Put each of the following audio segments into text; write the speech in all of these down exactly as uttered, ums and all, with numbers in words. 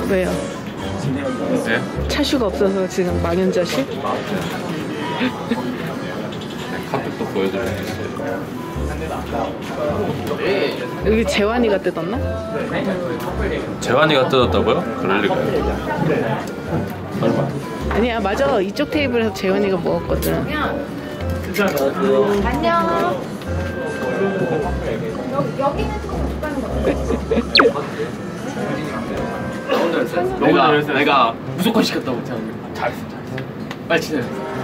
왜요? 네? 차슈가 없어서 지금 망연자실? 카톡도 보여드릴 수 있어요. 여기 재환이가 뜯었나? 재환이가 뜯었다고요? 그럴 리가요. 설마. 아니야 맞아 이쪽 테이블에서 재환이가 먹었거든. 안녕. 여기는 좀 못 가는 거 내가 내가 무조건 시켰다고 제가 잘했어 잘했어 빨리 치네.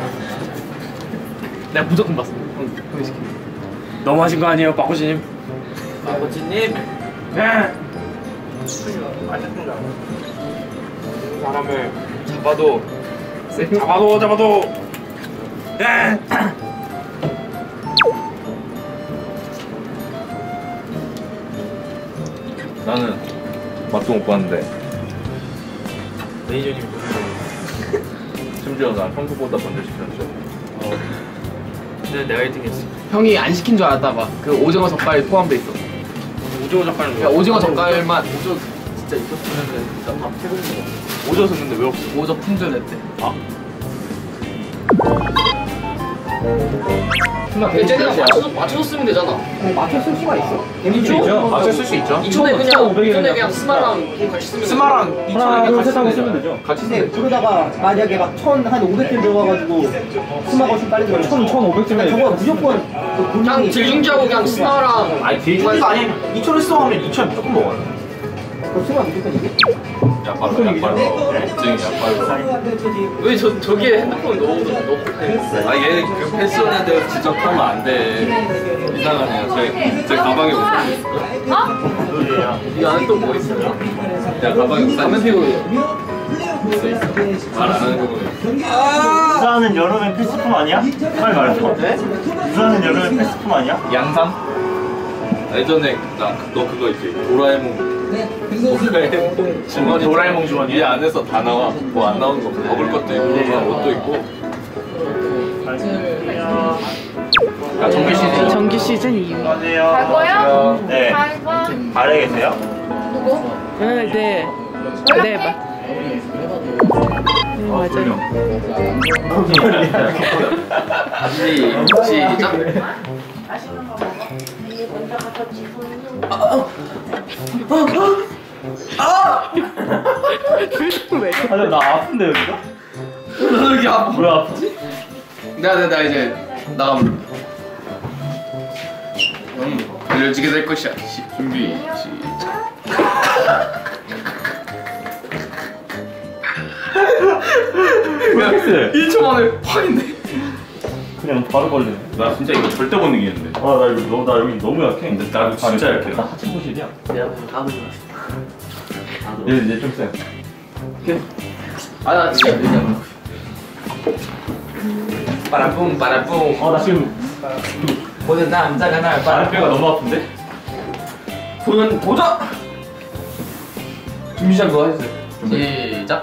내가 무조건 봤어. 형 시키. 너무 하신 거 아니에요, 빠꾸지님? 빠꾸지님. 네. 사람을 잡아도 잡아도 잡아도. 네. 나는 맛도 못 봤는데 매니저님 심지어 난 평소보다 먼저 시켰죠. 어. 근데 내가 일 등 했어. 형이 안 시킨 줄 알았다 봐. 그 오징어 젓갈 포함돼 있어. 오징어 젓갈은 야 오징어 젓갈만 오징어 진짜 있었으면 진짜 밥 태우는 거. 오징어 썼는데 왜 없어? 오징어 품절했대. 아. 예전에 맞춰줬으면 되잖아. 맞춰 쓸 수가 있어. 있죠? 맞춰 쓸 수 있죠. 이천에 그냥 이천에 그냥 스마랑 같이 쓰면 스마랑 하나 둘셋 하고 쓰면 되죠. 같이 쓰면 되죠. 그러다가 만약에 막 천 한 오백 점 들어가가지고 스마가 훨씬 빨리 들어. 천 천오백 점에 저거 무조건 그냥 딜중지하고 그냥 스마랑 아니 딜중지가 아니 이천을 쓰면 이천 무조건 먹어요. 그럼 스마 무조건 이게? 야빨로 야빨로 입증이 야빨로. 왜 저 저기에 핸드폰 넣어도 넣고 아 얘 그 패션에 대해서 지적하면 안 돼. 이상하네요. 제, 제 가방에 옷 사고 있어요. 어? 이 안에 또 뭐 있어요? 야 가방에 옷 사고 있어. 있어 있어. 말 안 하는 거 보면. 부산은 여름엔 필수품 아니야? 빨리 말해줘. 네? 부산은 여름엔 필수품 아니야? 양산? 예전에 나 너 그거 있지 도라에몽. 도라에몽 주머니 도라에몽 주머니? 이 안에서 다 나와. 뭐 안 나오는 거 없어. 먹을 것도 있고 옷도 있고. 야 정규 시즌. 정규 시즌 이후. 안녕하세요. 갈 거야? 네. 갈 거. 발에 계세요? 누구? 네, 네. 네, 마. 네, 맞아요. 시 시작. 맛있는 거 먹어. 이게 먼저 가서 지금. 왜? 아니 나 아픈데 여기가? 너 이렇게 아파? 왜 아프지? 내가 내가 나 이제 나가면 음 알려지게 될 것이야. 시, 준비 시작. 왜 일 초 만에 확인돼. 그냥 바로 걸리네. 나 진짜 이거 절대 못 이기는데. 아나 이거 너, 나 여기 너무 약해. 근데 나도 진짜 아니, 약해. 나 하체 소실이야. 내가 다음에 얘 이제 좀 세. 오케이. 아나 진짜 그냥. 빠라뿡 빠라뿡. 아나 지금 보는 남자가 날 아랫배가 빠라뿡. 너무 아픈데? 보는 보자. 준비 시작 그거 해주세요. 시작.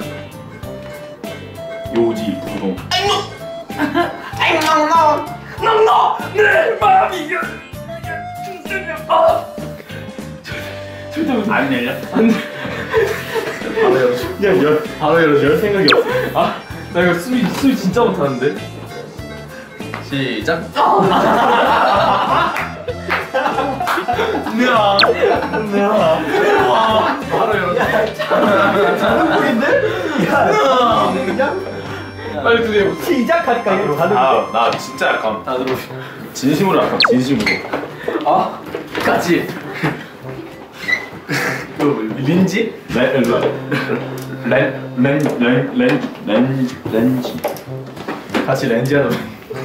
요지 부동. 아이 낭낭 낭낭 내 마음이 아 안 열려? 안돼. 바로 열어줘. 그냥 열 바로 열어줘. 열 생각이 없어. 아 나 이거 숨이 숨이 진짜 못하는데. 시작. 미안. 미안. 와 바로 열어줘. 한국인데? 야. 그냥 빨리 들려. 시작하니까 이거 가는 아, 나 진짜 약간 다 들어. 진심으로 약간 진심으로. 아 같이. 그 린지? 렌렌렌렌렌렌 렌지. 같이 렌즈 하나.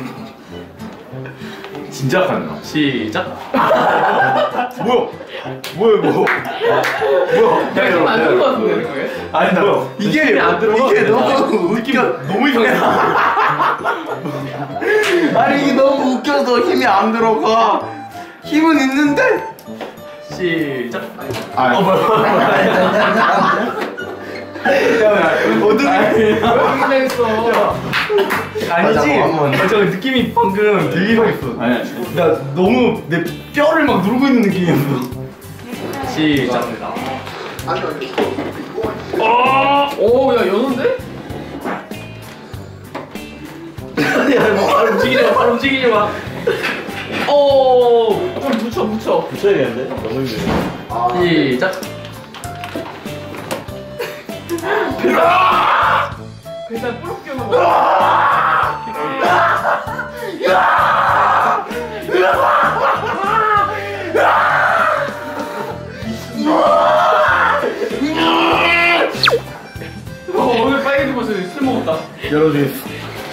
진짜 약한 거. 시작. 뭐야? 뭐야 뭐? 뭐야? 야 이거 안 들어 같은데. 아니 나 이게 안 들어가. 이게 너무 웃겨. 너무 이상해. 아니 이게 너무 웃겨서 힘이 안 들어가. 힘은 있는데. 시작. 아, 어, 뭐야? 어떻게? 흥분했어. 아니지. 아, 저 느낌이 방금 되게 이상했어. 아니야. 나 너무 내 뼈를 막 누르고 있는 느낌이었어. 시작. 오, 야, 연어인데? 야, 뭐, 바로 움직이지 마, 바로 움직이지 마. 오, 좀 붙여, 붙여. 붙여야겠는데? 너무 힘드네. 시작. 일단 뿌럽게 오는 거. 어, 오늘 빨개진 것을 술 먹었다. 열어주겠어.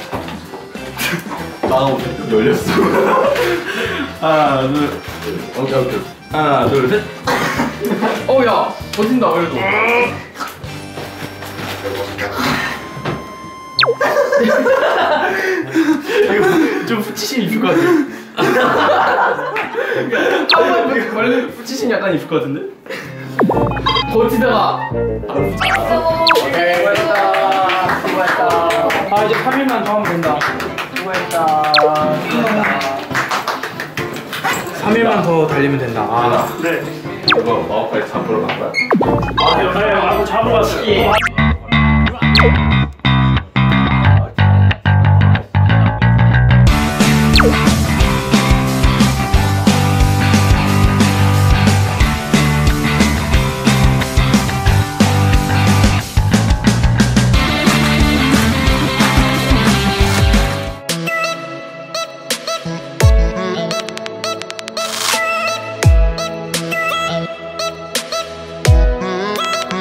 나가고 열렸어. 하나, 둘. 오케이, 오케이. 하나, 둘, 셋. 어, 야, 버틴다, 그래도. 이거 좀 후치신 입힐 것 같아. 한번 원래 붙이신 약간 입을 것 같은데? 버티다가 오케이, 수고했다. 수고했다. 아 이제 삼 일만 더 하면 된다. 수고했다. 삼 일만 더 달리면 된다. 아. 네. 이거 마법까지 잡으러 간 거야? 아, 네, 네. 아, 잡으러 왔어요.